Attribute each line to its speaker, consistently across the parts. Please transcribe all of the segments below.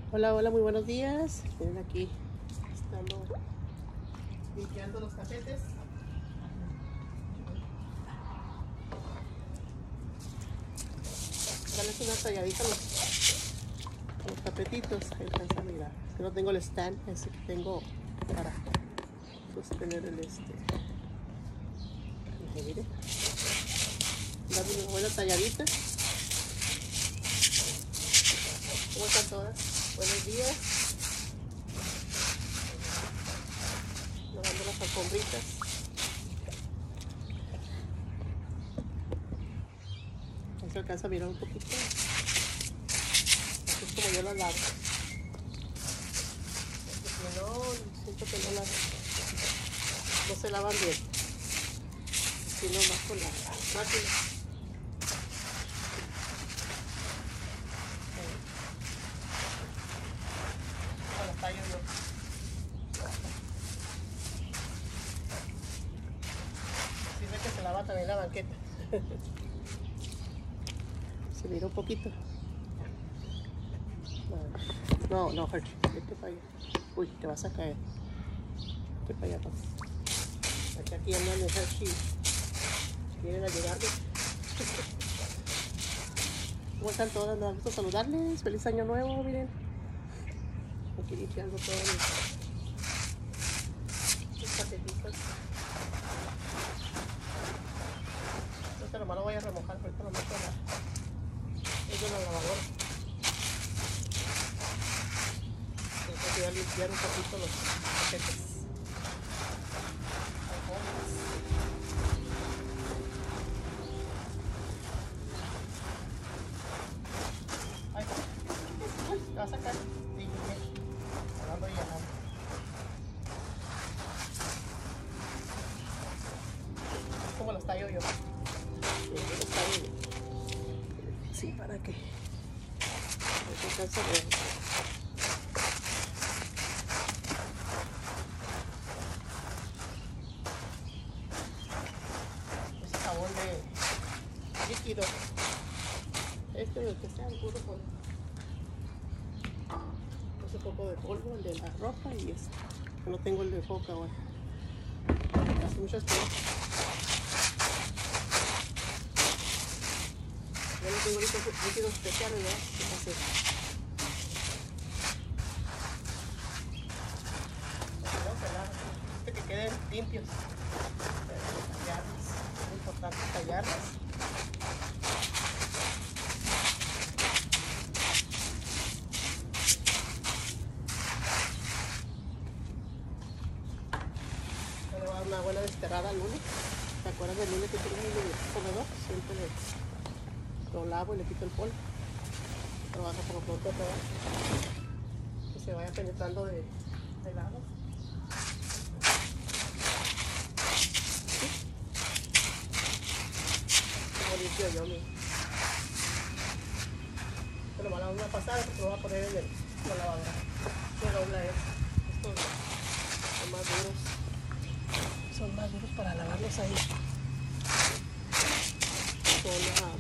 Speaker 1: Hola, hola, muy buenos días. Miren aquí, estamos limpiando los tapetes. Darles una talladita a los tapetitos. Ahí alcanza a mirar. Es que no tengo el stand, ese que tengo para sostener el Ahí, miren. Darle una buena talladita. ¿Cómo están todas? Buenos días. Lavando las alfombritas. Ahí se alcanza a mirar un poquito. Así es como yo las lavo. Porque si no, siento que no se lavan bien. Si no, más con la máquina. Las tallo yo. Sirve que se lava también la banqueta. Se mira un poquito. No, Hershey, vete para allá. Uy, te vas a caer. Vete para allá, papá. Aquí andan los Hershey. Vienen a llegarme. ¿Cómo están todas? Me da gusto saludarles. Feliz año nuevo, miren. Aquí limpiando todos los tapetitos. Ahorita nomás lo voy a remojar, ahorita lo meto en la lavadora. Voy a limpiar un poquito los tapetes. Ay, te vas a sacar. Sí, jalando y jalando. ¿Cómo los tallo yo? Los tallo yo. Sí, para que no se canse de... Ese jabón de líquido. Del que sea, el puro polvo. Puse un poco de polvo, el de la ropa y no tengo el de foca ahora. Hace muchas cosas. Ya no tengo líquidos especiales, ¿verdad? Entonces, que queden limpios. Tallarlas. Es importante tallarlas. Una buena desterrada al lunes. ¿Te acuerdas del lunes que tengo en el comedor? Siempre lo lavo y le quito el polvo. Trabaja por pronto todo. Que se vaya penetrando de lado. ¿Sí? Como limpio yo mismo. Pero me la voy a pasar porque lo voy a poner en la lavadora. Se dobla esto. Estos son más duros. Son más duros para lavarlos ahí. Son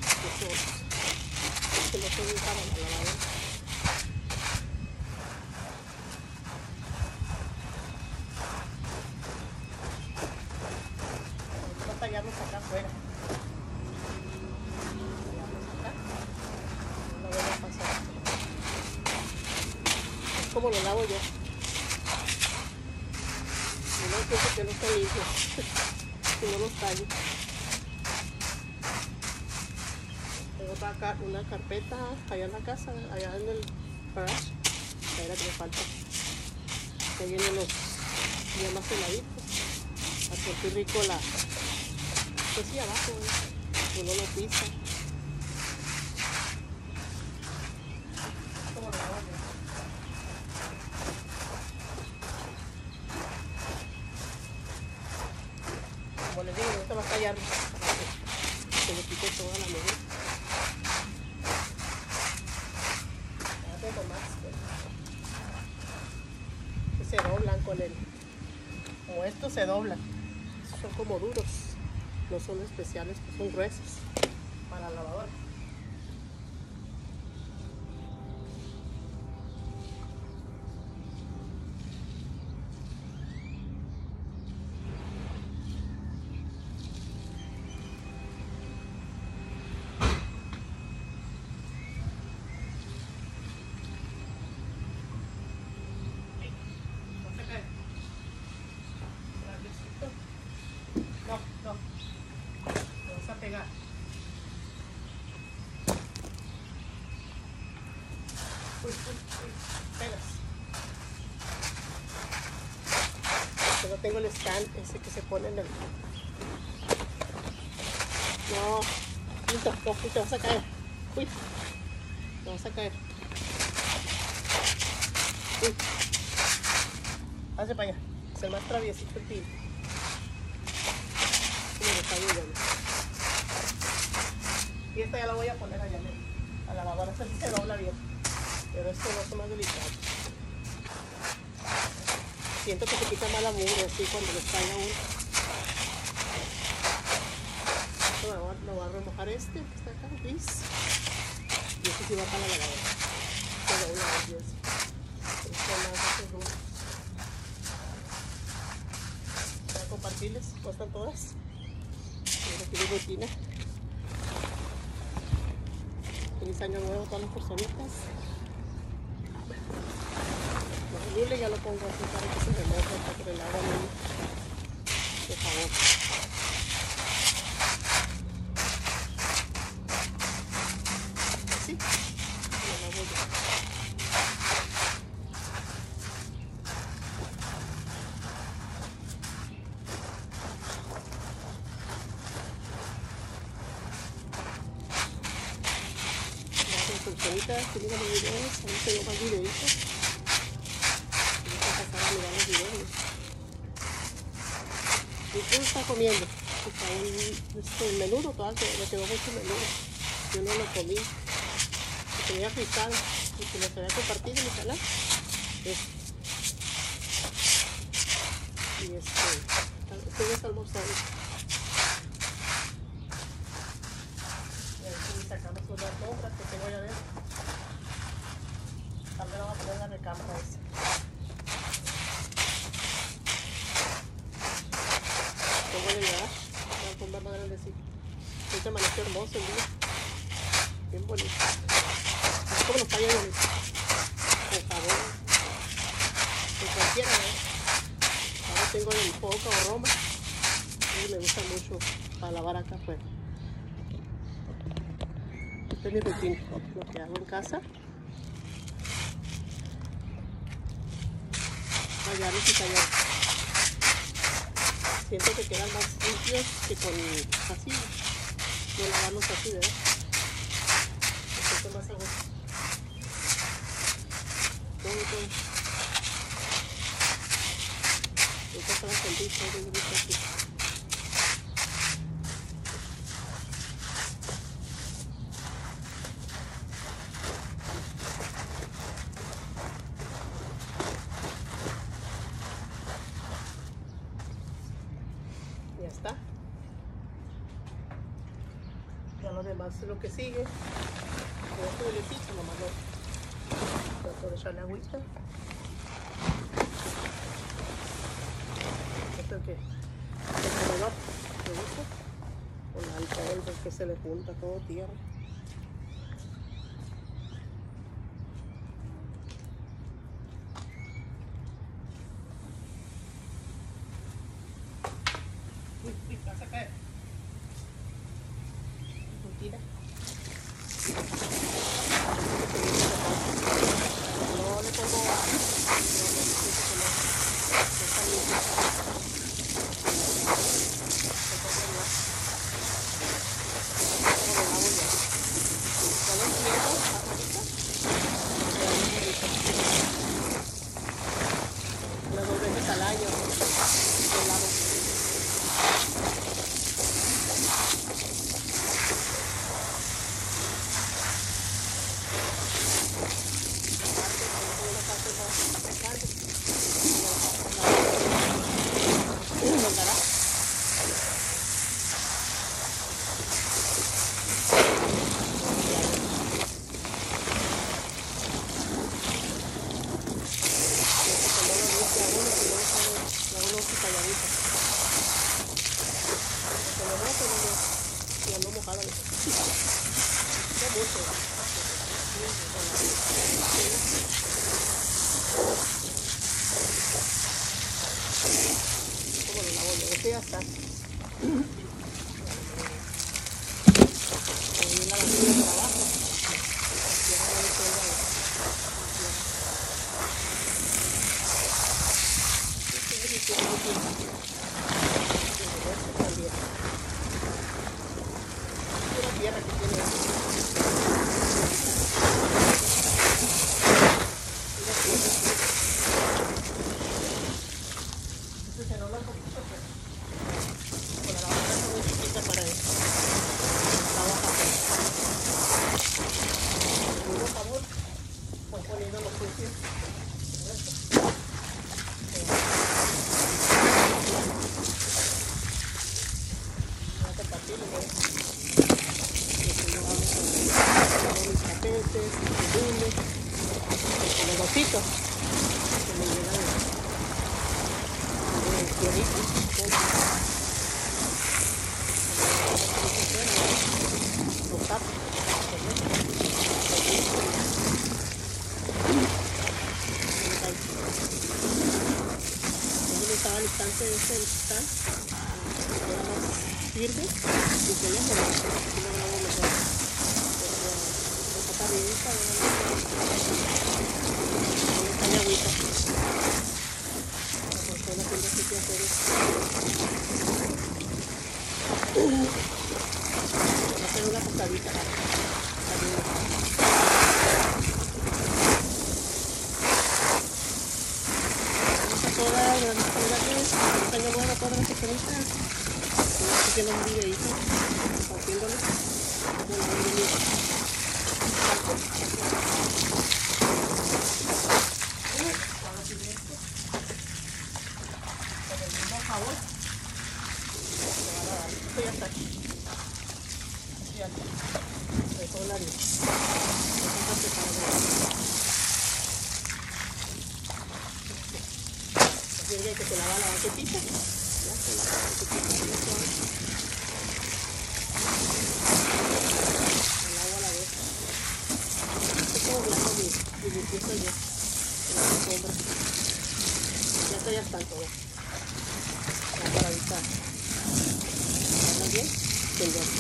Speaker 1: que no son para la lavadora. Vamos a tallarlos acá afuera. No voy a pasar. Es como lo lavo yo. No pienso que no está limpio. Si no los tallo. Tengo una carpeta allá en la casa, allá en el garage. Ahí era que me falta. Que vienen los ya más heladitos. A sentir rico pues sí, abajo, uno lo pisa. ¿Cómo lo hago yo? Como les digo, ahorita va a tallar para que se le quite toda la mugre. Que se doblan con él. Como estos se doblan. Son como duros. No son especiales, pues son gruesos para la lavadora. pegar. Uy, pegas. Pero tengo el stand ese que se pone en el... No, listo, te vas a caer. Uy, te vas a caer. Uy, hace para allá. Es el más traviesito el pino. Me está ayudando. Y esta ya la voy a poner allá a la lavadora, esta sí se dobla bien. Pero esto no es más delicado. Siento que se quita más la mugre así cuando le cae a uno. Lo voy a remojar este que está acá, gris. Y este sí va para la lavadora. Se dobla así. Voy a compartirles, cuestan todas. Aquí mi rutina. Feliz año nuevo a todas las personitas. El lule ya lo pongo así para que se remoje, para que el agua no, por favor. Así, lo lavo yo. Gracias, personitas, que miran mis videos, a mí tengo más videitos. A mirar los videos. ¿Y qué está comiendo? Está un menudo, todavía me quedó mucho menudo. Yo no lo comí. Lo tenía frisado y que les había compartido en mi canal. Y estoy almorzando. Y aquí sacamos unas alfombras que tengo allá adentro. También vamos a poner la recámara esa. Voy a llegar, la alfombra más grandecita. Este amaneció hermoso el día, bien bonito. Es como los tallos bonitos, por favor, de cualquiera, Ahora tengo el Poca o Roma y me gusta mucho para lavar acá afuera. Esta es mi rutina, lo que hago en casa. Tallarlos y tallarlos. Siento que quedan más limpios que con así, no lavarlos así, ¿verdad? Me siento más a gusto. Todo. Esta está bastante bonita aquí. Ya está. Ya lo demás es lo que sigue. Con este boletito nomás lo trato de echarle agüita. Esto es que el comedor me gusta. Con alcohol porque se le junta todo tierra. Uy, vas a caer. Mentira. No le pongo agua. Unas 2 veces al año lo lavo. Ya está. mis tapetes, mis lunes, los gocitos que me llegan de tierrita. Los tapos. Estaba al instante de ese stand, ahora más sirve y que les mejor, aquí lo grabo mejor. Esta arribita, con esta agüita. La persona tiene así que hacer esto. Voy a hacer una tostadita arriba. Tengo buena toda la señorita. Así que no un videito compartiéndoles de la bienvenida. Ahora sí esto. Con el mismo jabón. Esto ya está aquí. Así ya está. De todo el área. Tiene que se lava la banquetita, ya se lava la banquetita, el agua a la vez. Estoy como blanco mi limpieza ya, en la alfombra. Ya están todas. Ya para evitar. ¿Está bien? Tengo.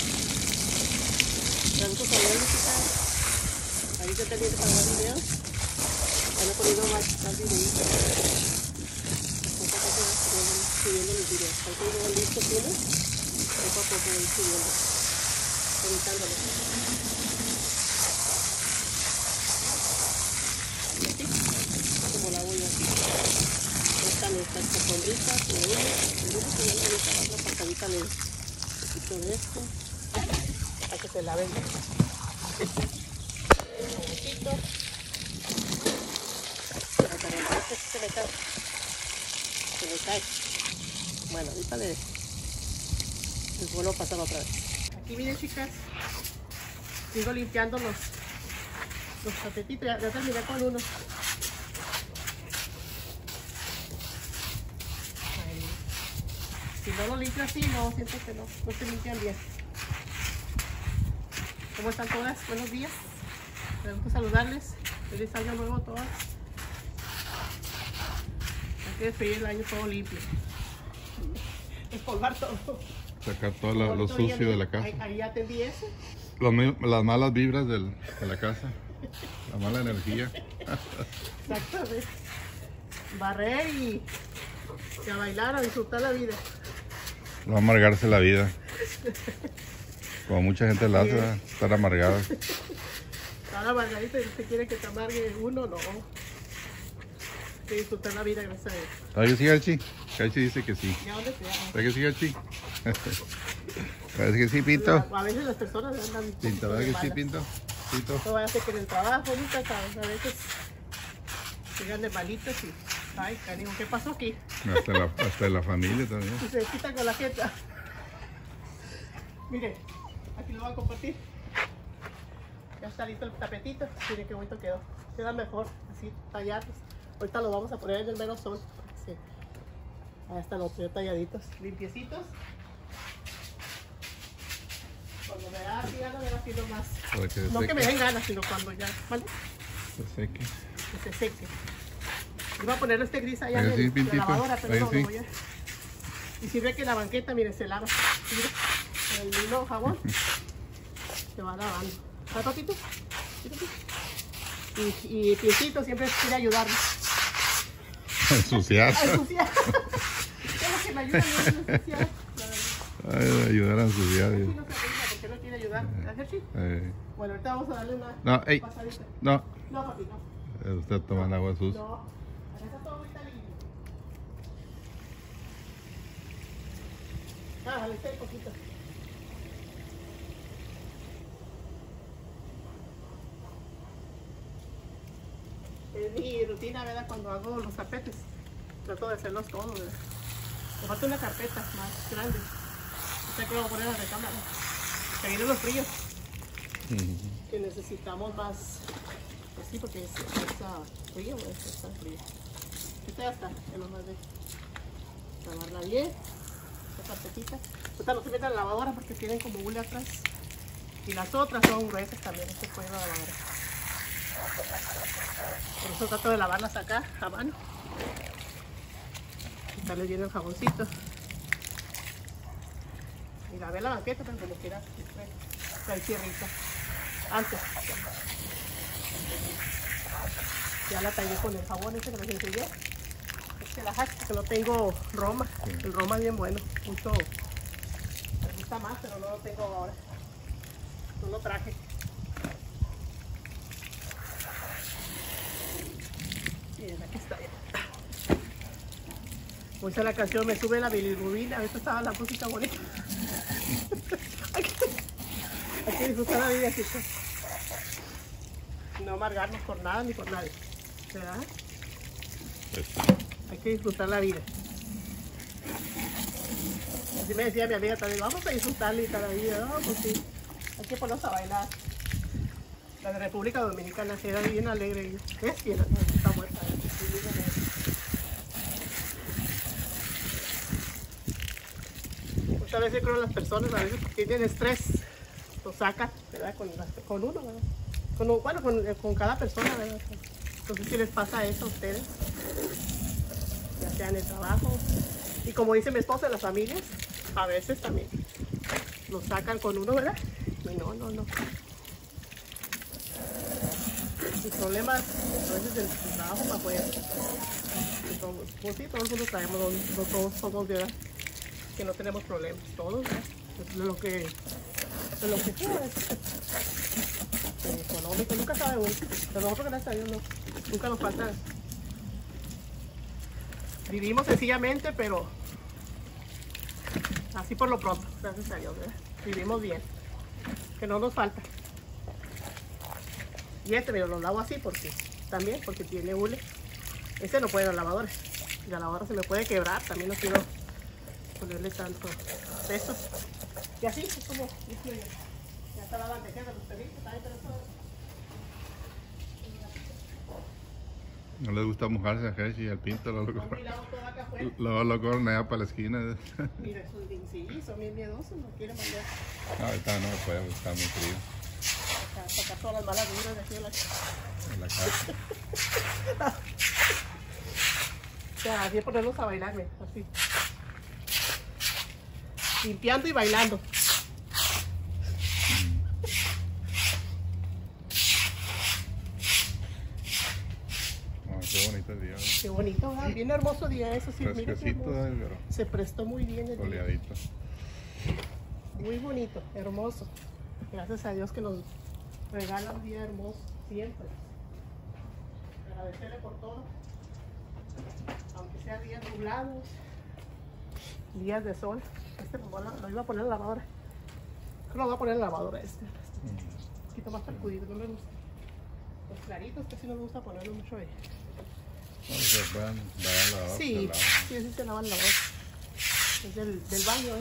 Speaker 1: Tanto saber, chicas. Ahorita pendiente para ver videos. Ya no he ponido más videitos. Subiendo los videos. Ahí tengo listos unos. Poco a poco voy subiendo. Editándolos. Y así. Como la voy así. Están estas alfombritas. El lunes que ya le voy una pasadita de poquito de esto. Para que se laven. Un poquito. Para que se me cae. Se me cae. Bueno, ahorita les vuelvo a pasar otra vez. Aquí miren, chicas, sigo limpiando los tapetitos. Ya terminé con uno. Ahí. Si no lo limpio así, no, siento que no se limpian bien. ¿Cómo están todas? Buenos días. Me gusta saludarles. Feliz año nuevo a todas. Hay que despedir el año todo limpio. Espolvar todo.
Speaker 2: Sacar todo lo sucio de la casa.
Speaker 1: Ahí ya atendí eso.
Speaker 2: Las malas vibras de la casa. La mala energía.
Speaker 1: Exactamente. Barrer y a bailar, a disfrutar la vida.
Speaker 2: No amargarse la vida. Como mucha gente la hace, ¿verdad? Estar amargada.
Speaker 1: Estar amargadita y usted quiere que te amargue uno, no. Que disfrutar la vida, gracias a Dios.
Speaker 2: ¿Sabes que sí, Gachi? Gachi dice que sí.
Speaker 1: ¿Y a dónde sea?
Speaker 2: ¿Sabes que sí, Gachi? ¿Sabes que sí, Pinto?
Speaker 1: A veces las personas andan
Speaker 2: Pinto, ¿verdad que sí, Pinto? Pinto.
Speaker 1: No vaya a ser que en el trabajo, nunca sabes, a veces llegan de malitas y... Ay, cariño, ¿qué pasó aquí?
Speaker 2: Hasta la familia también.
Speaker 1: Y se quitan con la jeta. Mire, aquí lo voy a compartir. Ya está listo el tapetito. Miren qué bonito quedó. Queda mejor, así tallados. Ahorita lo vamos a poner en el mero sol. Sí. Ahí están los tres talladitos, limpiecitos. Cuando me da así ganas, me da así nomás. No que me den ganas, sino cuando ya, ¿vale?
Speaker 2: Se seque.
Speaker 1: Que se seque. Iba a ponerle este gris allá
Speaker 2: Ahí sí,
Speaker 1: en la lavadora, pero
Speaker 2: ahí
Speaker 1: no
Speaker 2: sí.
Speaker 1: lo voy a... Y si ve que la banqueta, mire, se lava. Mira, con el mismo jabón se va lavando. ¿Está papito? Y Piecito siempre quiere ayudarme.
Speaker 2: Ensuciar.
Speaker 1: A ensuciar. Es lo que me ayuda a ensuciar.
Speaker 2: Ay, ayudar a ensuciar.
Speaker 1: Hershey no se rinde porque no quiere ayudar. ¿A Hershey? Bueno, ahorita vamos a darle una pasadita.
Speaker 2: No.
Speaker 1: No, papi, no.
Speaker 2: Usted toma agua sucia.
Speaker 1: No. Acá está todo muy limpio. Dale, un poquito. Es mi rutina, ¿verdad? Cuando hago los tapetes, trato de hacerlos todos, ¿verdad? Me falta una carpeta más grande. O sea que lo voy a poner en la recámara. Que vienen los fríos. Que necesitamos más. Pues sí, porque está frío, está frío. Esta ya está, que nomás de lavarla bien. Esta partecita. Esta no se mete en la lavadora porque tienen como hule atrás. Y las otras son gruesas también, se puede en la lavadora. Por eso trato de lavarlas acá a mano. Quitarle bien el jaboncito. Y lavé la banqueta, pero como quiera, trae tierrita. Antes. Ya la tallé con el jabón ese que les enseñé. Este la hack, que no tengo Roma. Sí. El Roma es bien bueno. Mucho. Me gusta más, pero no lo tengo ahora. No lo traje. Bien, aquí está. Como dice la canción, me sube la bilirrubina. Ahorita estaba la música bonita. Hay que disfrutar la vida, chicos. No amargarnos por nada ni por nadie. ¿Verdad? Hay que disfrutar la vida. Así me decía mi amiga también, vamos a disfrutarla y cada vida. No, pues sí. Hay que ponernos a bailar. La de República Dominicana era bien alegre. Es bien, está muerta. Muchas veces creo que las personas a veces tienen estrés, lo sacan, ¿verdad? Con uno, ¿verdad? Con cada persona, ¿verdad? Entonces, si les pasa eso a ustedes, ya sea en el trabajo, y como dice mi esposa, en las familias, a veces también lo sacan con uno, ¿verdad? Y no. Los problemas, a veces del trabajo para afuera. Pues sí, todo el mundo traemos, no todos somos, ¿verdad? Que no tenemos problemas, todos, ¿verdad? Es lo que sea, económico, nunca sabe uno, pero nosotros gracias a Dios nunca nos falta. Vivimos sencillamente, pero así por lo pronto, gracias a Dios, ¿verdad? Vivimos bien, que no nos falta. Y este me lo lavo así porque tiene hule. Este no puede ir a la lavadora, y la lavadora se me puede quebrar, también no quiero ponerle tanto peso. Y así es como ya está la bandeja de los perritos también, pero eso.
Speaker 2: No les gusta mojarse a Jessie y al Pinto, lo corren allá para la esquina.
Speaker 1: Mira, son bien miedosos, no quieren mandar.
Speaker 2: No, ahorita no puede, está muy frío.
Speaker 1: Sacar todas las malas vibras de aquí en la casa. O sea, así ponerlos a bailarme, así. Limpiando y bailando.
Speaker 2: Qué bonito día.
Speaker 1: Qué bonito, ¿verdad? Bien hermoso día, eso sí.
Speaker 2: Fresquecito,
Speaker 1: se prestó muy bien el
Speaker 2: soleadito.
Speaker 1: Día. Muy bonito, hermoso. Gracias a Dios que nos regala un día hermoso, siempre. Agradecerle por todo. Aunque sea días nublados, días de sol. Este lo iba a poner en la lavadora. Creo que lo voy a poner en la lavadora un poquito más percudido, no me gusta. Los claritos que sí no me gusta ponerlo mucho ahí.
Speaker 2: No, se pueden lavar la lavadora.
Speaker 1: Sí, sí se lavan la lavadora. Es del baño,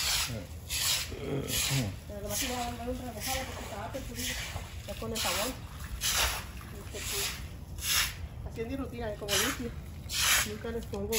Speaker 1: Pero además si no va a dar un remojado porque estaba percudido. Ya con el jabón. Así es mi rutina, como limpio. Nunca les pongo.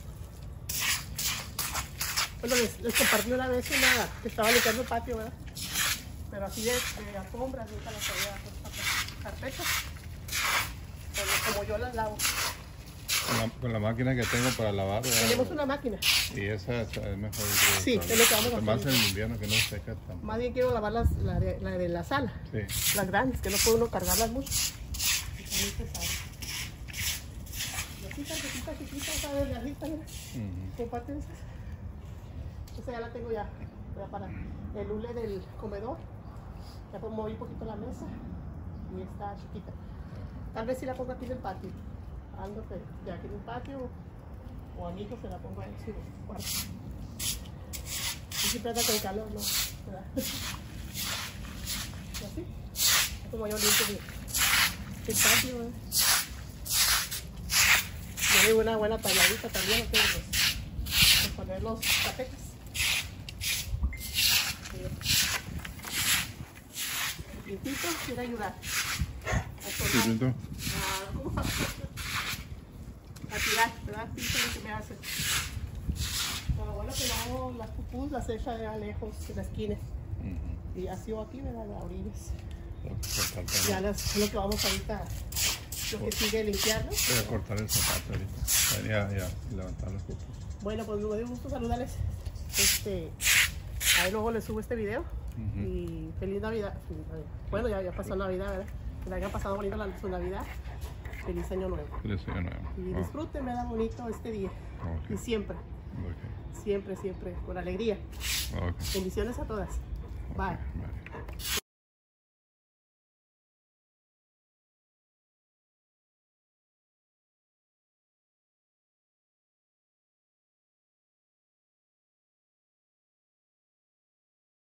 Speaker 1: Bueno, les compartí una vez que estaba limpiando el patio, ¿verdad? Pero así de alfombras, nunca las había puesto carpetas. Como yo las lavo.
Speaker 2: Con la máquina que tengo para lavar.
Speaker 1: Tenemos una máquina.
Speaker 2: Y esa es mejor.
Speaker 1: Sí, es lo que vamos a hacer.
Speaker 2: Más en el invierno que no seca tanto.
Speaker 1: Más bien quiero lavar la de la sala. Sí. Las grandes, que no puede uno cargarlas mucho. Son muy pesadas. Y así, chiquita, ¿sabes? La lista, mira. Comparte esas. Esa ya la tengo ya para el hule del comedor. Ya moví un poquito la mesa y está chiquita. Tal vez si la pongo aquí en el patio. Algo de aquí en el patio o a mi hijo se la pongo en su cuarto. Y siempre anda con calor, ¿no? ¿Verdad? Y así. Como yo limpio el patio. Y hay una buena talladita también, ¿no? De poner los tapetes. quiere ayudar.
Speaker 2: Sí, Pinto.
Speaker 1: A tirar, ¿verdad? Sí, eso es lo que me hace. Pero bueno, que no, las pupus las echa de lejos, en la esquina. Y así o aquí, ¿verdad? Las orillas. Ya es lo que vamos ahorita, lo que sigue limpiarlo.
Speaker 2: Voy a cortar el zapato ahorita. Ya, levantar las pupus.
Speaker 1: Bueno, pues me dio gusto saludarles. Ahí luego les subo este video. Y feliz Navidad. Bueno, ya pasó Navidad, ¿verdad? Que le hayan pasado bonito su Navidad. Feliz Año Nuevo.
Speaker 2: Feliz Año Nuevo.
Speaker 1: Y disfruten, me da bonito este día.
Speaker 2: Okay.
Speaker 1: Y siempre, siempre, con alegría. Bendiciones a todas. Bye.
Speaker 2: Bye.